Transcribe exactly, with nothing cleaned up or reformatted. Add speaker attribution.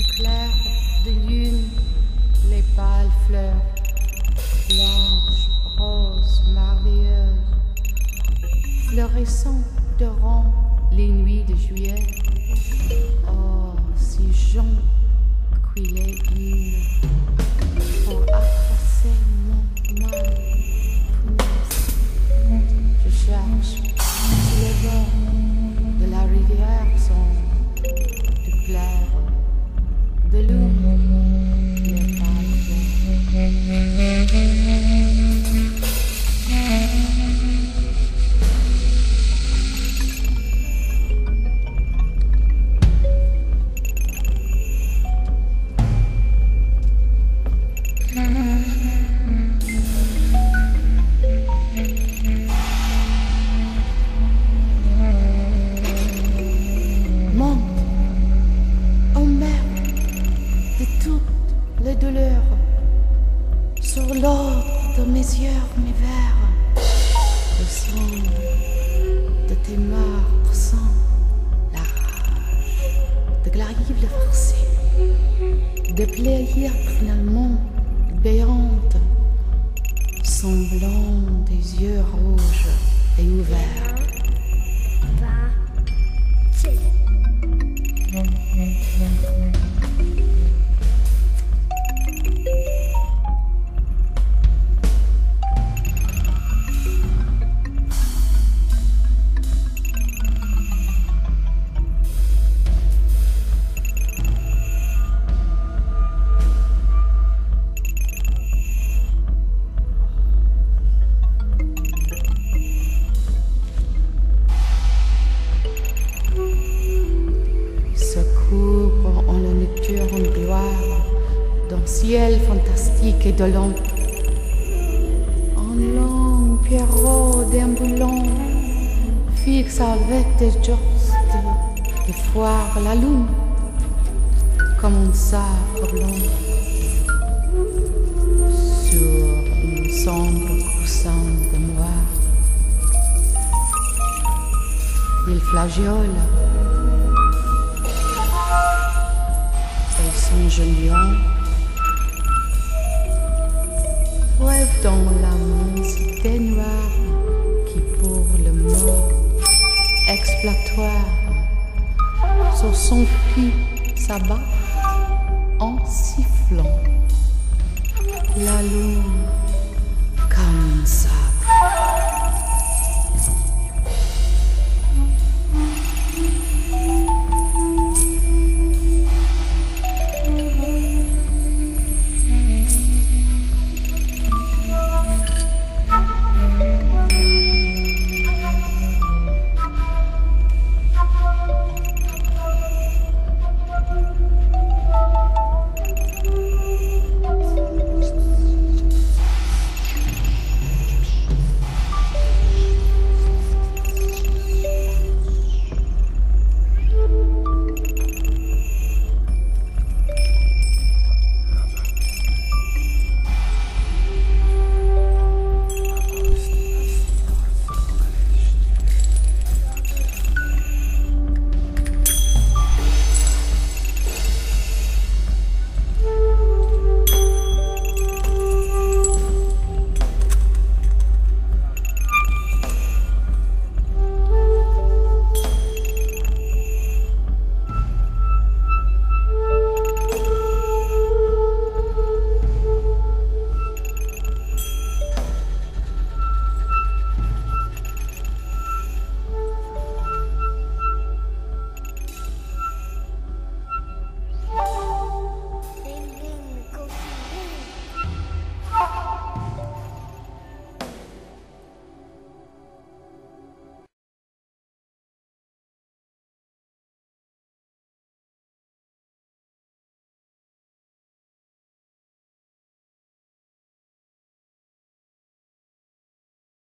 Speaker 1: clair de lune, les pâles fleurs, blanches, roses, merveilleuses, fleurissant durant les nuits de juillet. Oh, si j'en cuilais une pour effacer mon mal funeste. Je cherche sur les bords de la rivière sombre, du clair, de l'eau, les pâles fleurs. Les douleurs sur l'or de mes yeux, mes vers, le sang de tes meurtres sans la rage de glarive farcée, de plaisir finalement béantes, semblant des yeux rouges et ouverts. En la nocturne gloire d'un ciel fantastique et dolent, un long pierrot déambulant fixe avec des gestes de foire la lune comme un sabre blanc sur un sombre coussin de noir. Il flageole son jeune rêve dans la immensité noire qui pour le mort exploitoire sur son puits s'abat en sifflant la lune comme ça.